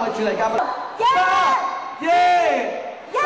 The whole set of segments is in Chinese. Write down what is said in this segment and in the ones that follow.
位主禮嘉賓。3、2、1，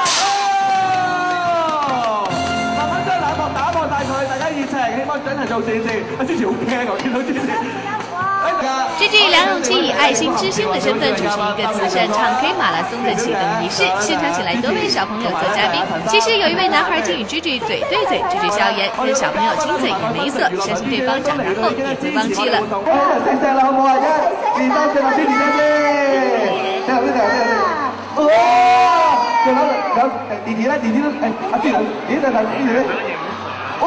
慢慢將冷漠打破晒佢，大家熱情，希望真係做善事。啊，之前好驚我見到之前。 这句梁咏琪以爱心之星的身份主持一个慈善唱 K 马拉松的启动仪式，现场请来多位小朋友做嘉宾。其实有一位男孩竟与 Gigi 嘴对嘴，Gigi 笑言跟小朋友亲嘴也没色，相信对方长大后也会忘记了。 食啦好唔好啊？一、2、3，食落先，練先。食落先，哇！仲有弟弟咧，弟弟都阿朱龍，弟弟就弟弟咧。哇！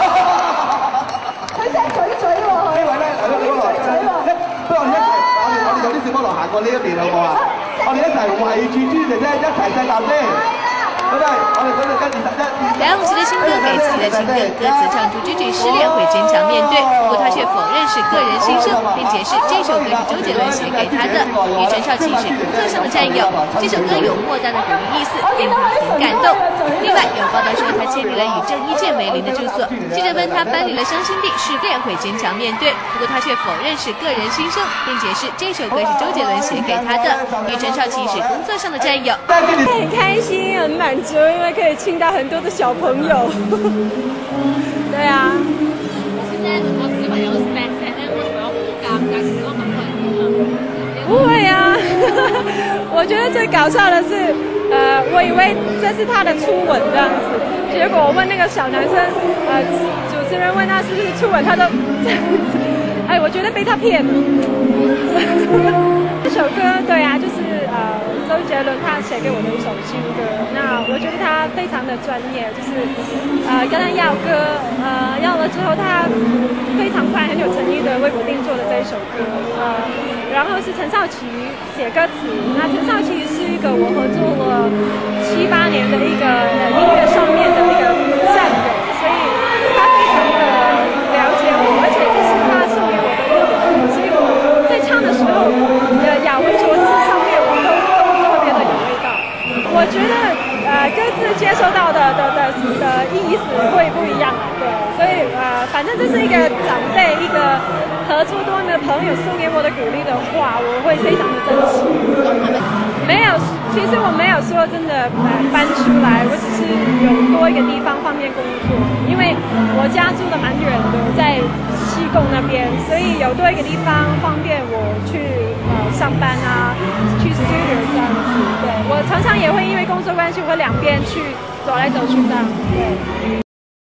佢聲嘴嘴喎， 呢位咧，係咯，小菠蘿，不如我哋有啲小菠蘿行過呢一邊好唔好啊？我哋一齊圍住朱姐姐一齊細啖先。好嘅，我哋嗰度跟住11。 梁咏琪的新歌给自己的情人，歌词唱出 Gigi 失恋会坚强面对，不过他却否认是个人心声，并解释这首歌是周杰伦写给他的，与陈少琪是工作上的战友。这首歌有莫大的鼓励意思，令他很感动。另外有报道说他签订了与郑伊健为邻的住所，记者问他搬离了伤心地失恋会坚强面对，不过他却否认是个人心声，并解释这首歌是周杰伦写给他的，与陈少琪是工作上的战友。 很开心，很满足，因为可以亲到很多的小朋友。对啊。 現在很多小朋友 fans 咧，會唔會好尷尬？嗰個感覺係點啊？ 不會啊，我覺得最搞笑的是，我以為這是他的初吻這樣子，結果我問那個小男生，主持人問他是不是初吻，他都這樣子，哎，我覺得被他騙了。這首歌對啊，就是周杰倫他寫給我的一首新歌，那我覺得他非常的專業，就是跟他要歌，要了之後他非常快很有誠意的為我定做了這一首歌，然後是陳少琪寫歌詞，那陳少琪是一個我合作了7、8年的一個音樂上面的一個戰友，所以他非常的了解我，而且這是他送給我的一個禮物，所以我在唱的時候，咬文嚼字上面我都特別的有味道。我覺得各自接收到的意思會不一樣啊，對，所以反正這是一個長輩一個合作多年的朋友送給我的鼓勵的話，我會非常的珍惜。沒有，其實我沒有說真的搬出來，我只是有多一個地方方便工作，因為我家住得蠻遠的，在西貢那邊，所以有多一個地方方便我去上班啊，去 studio 這樣子。對，我常常也會因為工作關係，我會兩邊去走來走去這樣。對。